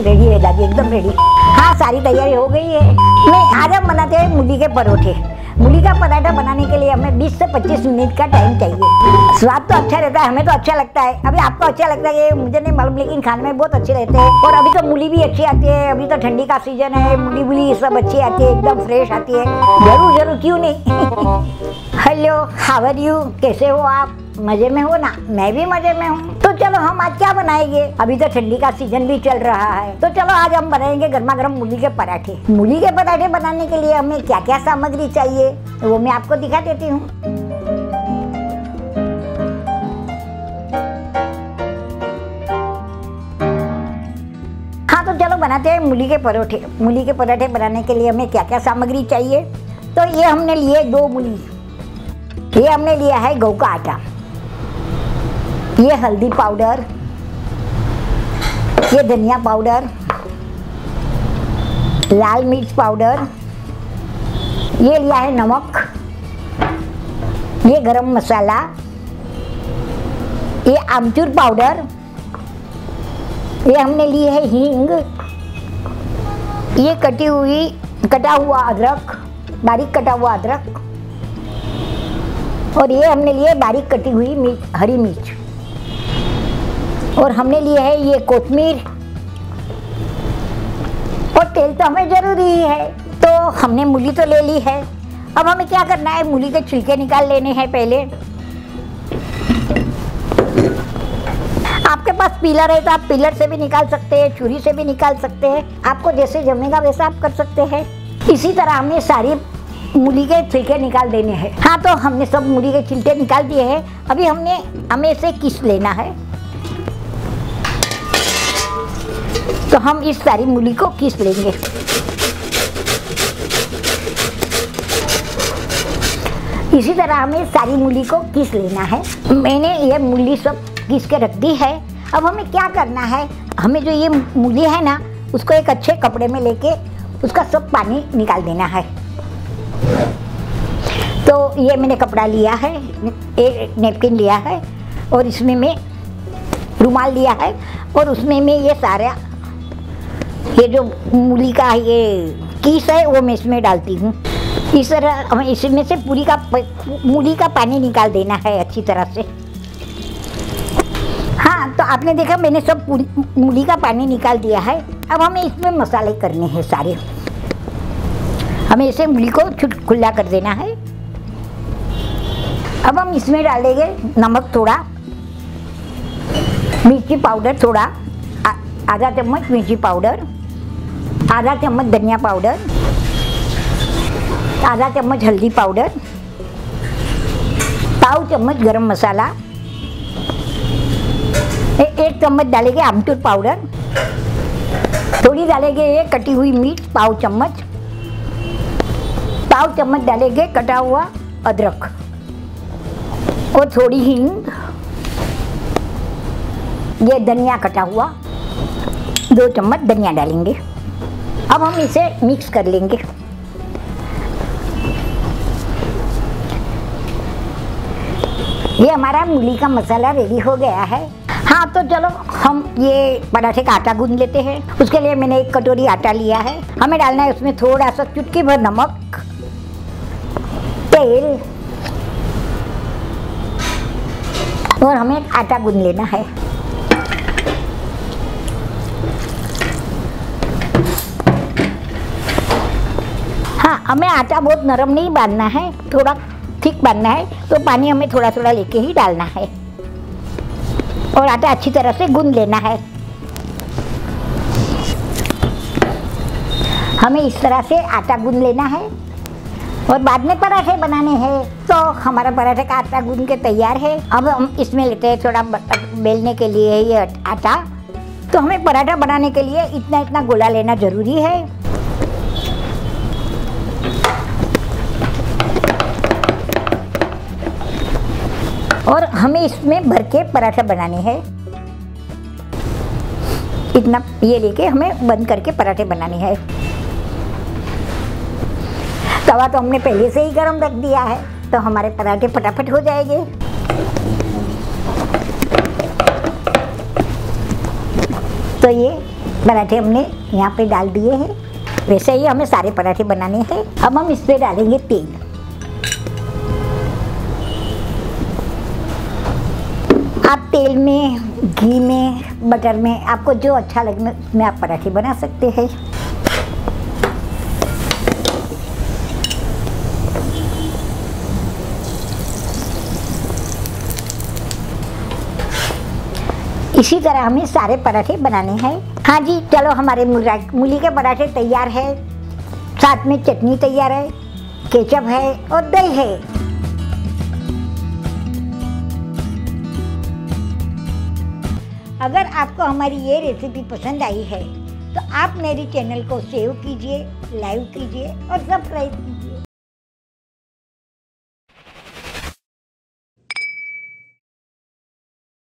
Ready है दादी, एकदम रेडी। हाँ, सारी तैयारी हो गई है। नहीं, आज हम बनाते हैं मूली के परोठे। मूली का पराठा बनाने के लिए हमें 20 से 25 मिनट का टाइम चाहिए। स्वाद तो अच्छा रहता है, हमें तो अच्छा लगता है। अभी आपको अच्छा लगता है कि मुझे नहीं मालूम, लेकिन खाने में बहुत अच्छे रहते हैं। और अभी तो मूली भी अच्छी आती है, अभी तो ठंडी का सीजन है, मूली वूली सब अच्छी आती है, एकदम फ्रेश आती है। जरूर जरूर, क्यों नहीं। Hello, how are you? कैसे हो आप? मजे में हो ना? मैं भी मजे में हूँ। तो चलो हम आज क्या बनाएंगे? अभी तो ठंडी का सीजन भी चल रहा है, तो चलो आज हम बनाएंगे गर्मा गर्म मूली के पराठे। मूली के पराठे बनाने के लिए हमें क्या क्या सामग्री चाहिए वो मैं आपको दिखा देती हूँ। हाँ, तो चलो बनाते हैं मूली के परोठे। मूली के पराठे बनाने के लिए हमें क्या क्या सामग्री चाहिए? तो ये हमने लिए 2 मूली, ये हमने लिया है गेहूं का आटा, ये हल्दी पाउडर, ये धनिया पाउडर, लाल मिर्च पाउडर, ये लिया है नमक, ये गरम मसाला, ये आमचूर पाउडर, ये हमने ली है हींग, ये कटा हुआ अदरक, बारीक कटा हुआ अदरक, और ये हमने लिए बारीक कटी हुई हरी मिर्च, और हमने लिए है ये कोतमीर, और तेल तो हमें जरूरी है। तो हमने मूली तो ले ली है। अब हमें क्या करना है? मूली के छिलके निकाल लेने हैं पहले। आपके पास पीलर है तो आप पीलर से भी निकाल सकते हैं, छुरी से भी निकाल सकते हैं, आपको जैसे जमेगा वैसा आप कर सकते हैं। इसी तरह हमने सारी मूली के छिलके निकाल देने हैं। हाँ, तो हमने सब मूली के छिलके निकाल दिए हैं। अभी हमें इसे घिस लेना है। तो हम इस सारी मूली को घिस लेंगे। इसी तरह हमें सारी मूली को घिस लेना है। मैंने ये मूली सब घिस के रख दी है। अब हमें क्या करना है? हमें जो ये मूली है ना, उसको एक अच्छे कपड़े में लेके उसका सब पानी निकाल देना है। तो ये मैंने कपड़ा लिया है, एक नैपकिन लिया है, और इसमें मैं रुमाल लिया है, और उसमें मैं ये सारा ये जो मूली का ये कीस है वो मैं इसमें डालती हूँ। इस तरह हमें इसमें से मूली का पानी निकाल देना है अच्छी तरह से। हाँ, तो आपने देखा मैंने सब मूली का पानी निकाल दिया है। अब हमें इसमें मसाले करने हैं सारे। हमें इसे मूली को खुला कर देना है। अब हम इसमें डालेंगे नमक थोड़ा, मिर्ची पाउडर थोड़ा, आधा चम्मच मिर्ची पाउडर, आधा चम्मच धनिया पाउडर, आधा चम्मच हल्दी पाउडर, पाव चम्मच गरम मसाला, एक चम्मच डालेंगे आमचूर पाउडर, थोड़ी डालेंगे ये कटी हुई मिर्च पाव चम्मच डालेंगे कटा हुआ अदरक, और थोड़ी हींग, ये धनिया कटा हुआ 2 चम्मच धनिया डालेंगे। अब हम इसे मिक्स कर लेंगे। ये हमारा मूली का मसाला रेडी हो गया है। हाँ, तो चलो हम ये पराठे का आटा गूंद लेते हैं। उसके लिए मैंने 1 कटोरी आटा लिया है। हमें डालना है उसमें थोड़ा सा चुटकी भर नमक, तेल, और हमें आटा गूंद लेना है। हाँ, हमें आटा बहुत नरम नहीं बांधना है, थोड़ा थिक बांधना है, तो पानी हमें थोड़ा थोड़ा लेके ही डालना है, और आटा अच्छी तरह से गूंद लेना है। हमें इस तरह से आटा गूंद लेना है, और बाद में पराठे बनाने हैं। तो हमारा पराठे का आटा गूंद के तैयार है। अब हम इसमें लेते हैं थोड़ा बेलने के लिए ये आटा। तो हमें पराठा बनाने के लिए इतना इतना गोला लेना जरूरी है। और हमें इसमें भर के पराठा बनाने हैं। इतना ये लेके हमें बंद करके पराठे बनाने हैं। तवा तो हमने पहले से ही गरम रख दिया है, तो हमारे पराठे फटाफट हो जाएंगे। तो ये पराठे हमने यहाँ पे डाल दिए हैं। वैसे ही हमें सारे पराठे बनाने हैं। अब हम इस पे डालेंगे तेल। आप तेल में, घी में, बटर में, आपको जो अच्छा लगे उसमें आप पराठे बना सकते हैं। इसी तरह हमें सारे पराठे बनाने हैं। हाँ जी, चलो हमारे मूली के पराठे तैयार है। साथ में चटनी तैयार है, केचप है और दही है। अगर आपको हमारी ये रेसिपी पसंद आई है तो आप मेरे चैनल को सेव कीजिए, लाइक कीजिए और सब्सक्राइब कीजिए।